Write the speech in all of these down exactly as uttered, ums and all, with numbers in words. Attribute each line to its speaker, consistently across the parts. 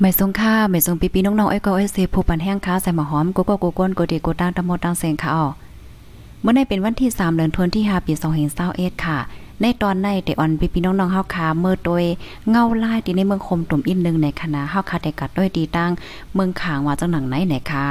Speaker 1: ไม่ทรงค่าไม่ทรงปีปีน้องๆไอ้ก็ไอ้เซผู้ปันแห้งค้าใส่หมอหอมโกโก้โกโก้นโกดีโกตังตะโมตังเซงค่ะอ๋อเมื่อในเป็นวันที่สามเดือนธันวาคมปีสองพันยี่สิบเอ็ดค่ะในตอนในเตออนปีปีน้องๆเฮาคาเมื่อโดยเงาลายที่ในเมืองคมตุ่มอินนึงในคณะเฮาคาได้กัดด้วยดีตั้งเมืองขางว่าจังหนังไหนไหนค่ะ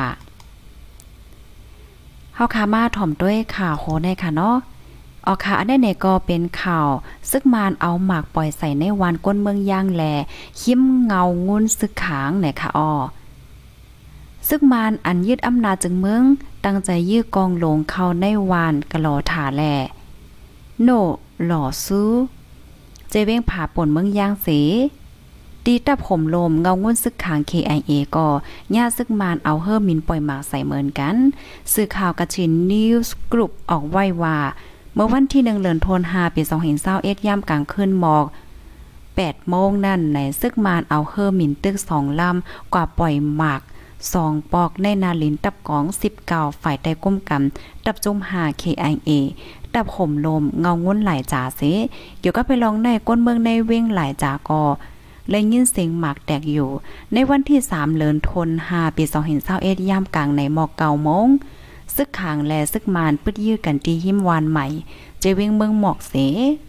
Speaker 1: เฮาคามาถ่อมด้วยข่าวโหในค่ะเนาะออค่ะอันนี้เนี่ยก็เป็นข่าวซึกมานเอาหมากปล่อยใส่ในวานก้นเมืองย่างแลคิ้มเงางุ้นซึกขางเนี่ยค่ะอ้อซึกมานอันยึดอำนาจจึงเมืองตั้งใจยื้อกองหลงเข้าในวานกะหลอถาแลโนหล่อซื้อเจเว้งผาป่นเมืองย่างเสตีตับห่มลมเงางุ้นซึกขาง เค ไอ เอ ก็ย่าซึกมานเอาเฮิรมินปล่อยหมากใส่เหมือนกันสื่อข่าวกระชินนิวส์กรุ๊ปออกไว้ว่าเมื่อวันที่หนึ่งเดือนธันวาคมปีสองพันยี่สิบเอ็ดย่ำกลางคืนหมอกแปดโมงนั่นในซึกมานเอาเฮอร์มินตึกสองลำกว่าปล่อยหมากสองปอกในนาลินตับกองสิบเก้าฝ่ายใต้ก้มกำตับจุ่มหา เค ไอ เอ ตับห่มลมเงางุ้นหลายจ่าเสเกี่ยวกับไปลองในก้นเมืองในเว้งหลายจ่ากอและยินเสียงหมากแตกอยู่ในวันที่สามเดือนธันวาคมปีสองพันยี่สิบเอ็ดย่ำกลางในหมอกเก้าโมงซึกขางและซึกมานปึดยื้อกันที่หิมวานใหม่เจเวงเมืองหมอกเส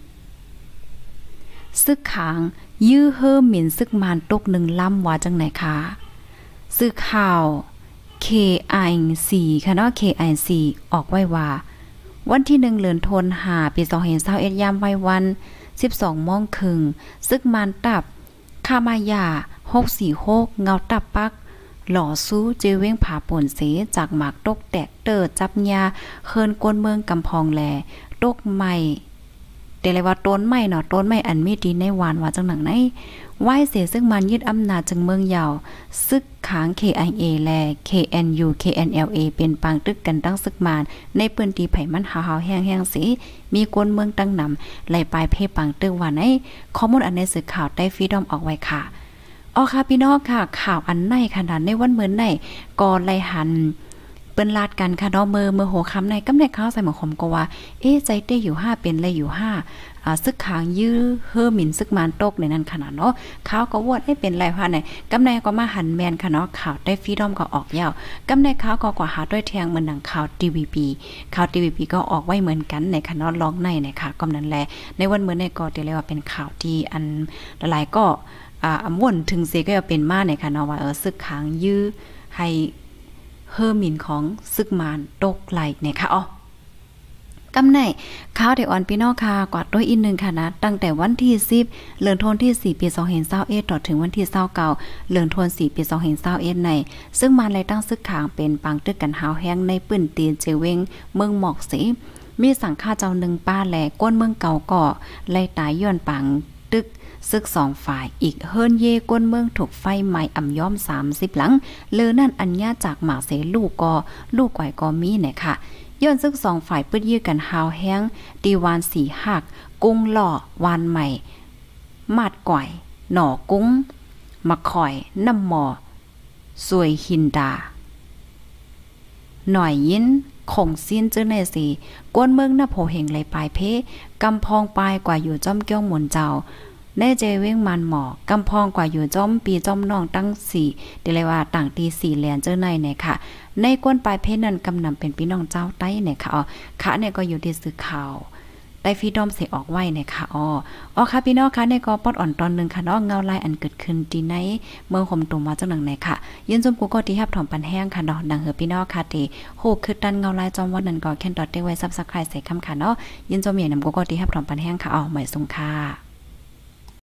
Speaker 1: ซึกขางยื้อเฮิมหมิ่นซึกมานตกหนึ่งลำว่าจังไหนคะซึกข่าว เค ไอ ซี ค่ะเนาะ เค ไอ ซี ออกไว้ว่าวันที่หนึ่งเดือนธันวาคมปีสองพันยี่สิบเอ็ดยามไว้วันสิบสองโมงครึ่งซึกมานตับคามายาหกสี่หกเงาตับปักหล่อสู้เจเว้งผาป่นเสจากหมากตกแตกเตอจับยาเคินกวนเมืองกำพองแลตกใหม่แต่เลยว่าต้นไม้เนาะต้นไม้อันมีดีในวานว่าจังหนังไหนไหว้เสซึ่งมันยึดอำนาจจึงเมืองยาวซึกค้าง เค ไอ เอ และ เค เอ็น ยู เค เอ็น แอล เอ เป็นปางตึกกันตั้งซึกมานในปืนตีไผ่มันหาวๆแห้งๆสิมีกวนเมืองตั้งนำไหลปลายเพปังตึกว่าในข้อมูลอันในสื่อข่าวใต้ฟรีดอมออกไว้ค่ะอ๋อค่ะพี่น้องค่ะข่าวอันในขนาดในวันเหมือนในก่อนไล่หันเปิ้นลาดกันค่ะเนาะมือมือโหคำในกำในข้าวใส่หมอขมก็ว่าเอ๊ะใจเต้อยู่ห้าเป็นเลยอยู่ห้าอ่าซึกขางยื้อเฮอหมิ่นซึกมานตกในนั้นขนาดเนาะข้าวก็วดให้เป็นไรว่าไหนกำในก็มาหันแมนค่ะเนาะข่าวได้ฟรีดอมก็ออกยาวกำในข้าวก็กว่าหาด้วยแทงเหมือนหนังข่าว ที วี พี ข่าว ที วี พี ก็ออกไว้เหมือนกันในค่ะเนาะร้องในเนี่ยค่ะก็นั้นแหละในวันเหมือนในก็เรียกว่าเป็นข่าวที่อันหลายๆก็อ่าม่วนถึงเสก็เป็นมาในค่ะเนาะว่าเออซึกขางยื้อให้เฮอร์มินของซึกมานตกไหลเนี่ยค่ะอ๋อกำไหนข้าวเดออนพี่น้องค่ะกวาดด้วยอีกนึงค่ะนะตั้งแต่วันที่สิบเดือนธันวาคมที่สี่ปีสองพันยี่สิบเอ็ดต่อถึงวันที่ยี่สิบเก้าเดือนธันวาคมสี่ปีสองพันยี่สิบเอ็ดในซึ่งมานไล่ตั้งซึกขางเป็นปังตึกกันหาวแห้งในปื้นตีนเจเวงเมืองหมอกสิมีสังฆาเจ้าหนึ่งป้าแหลก้นเมืองเก่าก่อไล่ตายย้อนปังตึกซึกสองฝ่ายอีกเฮิรนเยก้นเมืองถูกไฟไหม้อ่ำย้อมสามสิบหลังเลอนั่นอัญญาจากหมากเสลูกกอลูกก่อยกอมีเนี่ยค่ะย้อนซึกสองฝ่ายปื้ดยื้อกันหาวแห้งตีวานสีหักกุ้งหล่อวานใหม่มาดก่อยหน่อกุ้งมะข่อยน้ำหมอสวยหินดาหน่อยยินคงสิ้นเจ้าในสีก้นเมืองหน้าโผเหงไหลปลายเพกำพองปลายกว่าอยู่จ้อมเกี้ยวหมุนเจ้าแน่เจเว้งมันหมอกำพองกว่าอยู่จ้อมปีจ้อมน้องตั้งสี่เดเลยว่าต่างตีสี่แลนเจ้าในเนี่ยค่ะในก้นปลายเพนั้นกำนำเป็นพี่น้องเจ้าใต้เนี่ยค่ะอ๋อค่ะเนี่ยก็อยู่ที่สื่อข่าวได้ฟีดอมเสออกไว้เนี่ยค่ะอ๋ออ๋อค่ะพี่น้องค่ะในก็ปอดอ่อนตอนนึงค่ะเนาะเงาลายอันเกิดขึ้นที่ในเมืองห่มตุ่มมาจังหนังไหนค่ะยืนจมกูก็ที่ฮับถอมปันแห้งค่ะเนาะดังเหือพี่น้องค่ะที่โหคือตันเงาลายจอมวันนั้นก็แค่นดอทได้ไว้ซับสไครบ์ใส่คำค่ะเนาะยืนจมใหญ่นำกูก็ที่ฮับถอมปันแห้งค่ะอ๋อหมายสงค่ะ